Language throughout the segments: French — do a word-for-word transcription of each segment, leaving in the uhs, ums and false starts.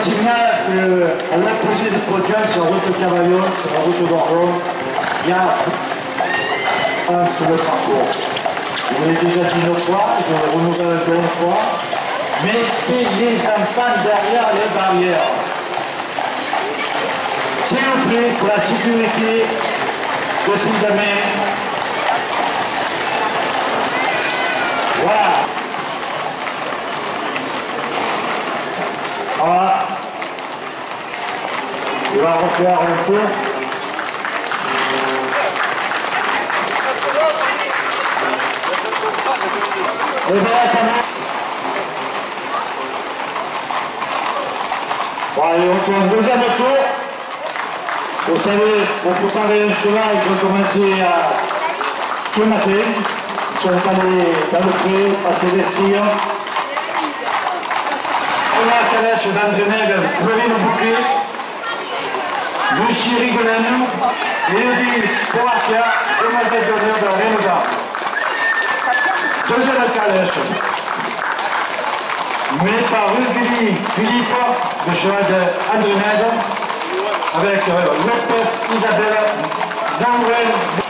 signale qu'à l'opposé du podium, sur la route de Cavaillon, sur la route de Bordeaux, il y a un sur le parcours. Je vous l'ai déjà dit une fois, je le renouvelle encore une fois. Mettez les enfants derrière les barrières. S'il vous plaît, pour la sécurité de ces gamins. Voilà. Voilà. Il va refaire un tour. Et bien, bon, allez, on fait un deuxième tour. Vous savez, pour préparer un cheval, il faut commencer à ce matin. Ils sont allés dans le pré, passer les stries. On a la calèche d'Andrenègue, Clovine Bouclé, Lucie Rigolène, Mélodie Poatia, Demoiselle d'Orient de Rénoda. Deuxième calèche, menée par Rugili Philippe, le cheval d'Andrenègue, avec euh, Lopez, Isabelle, Danwell.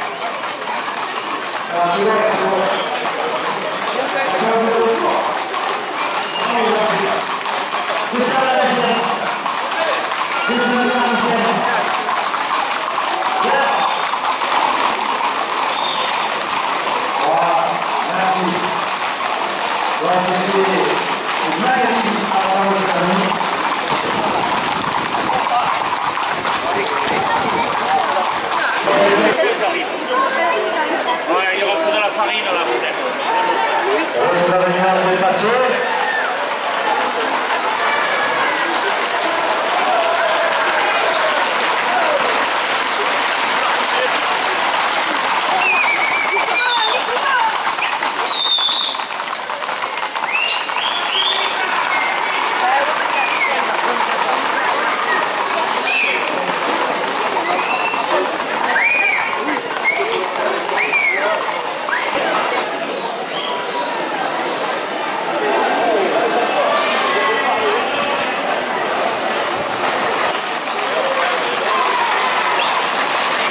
Ouais, il rentre dans la farine là, peut-être. On va venir à les passer.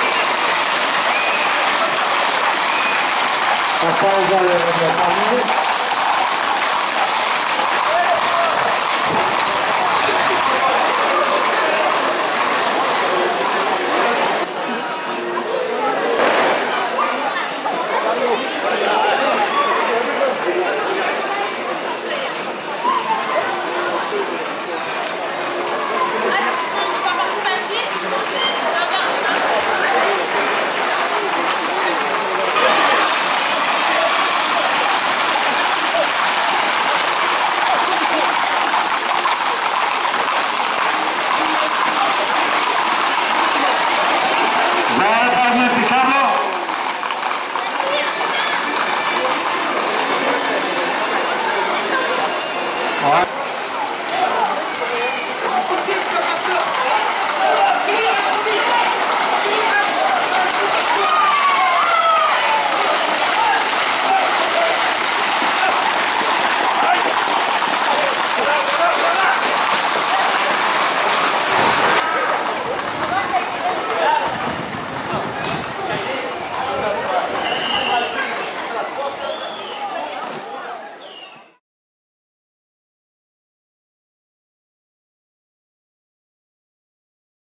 On va le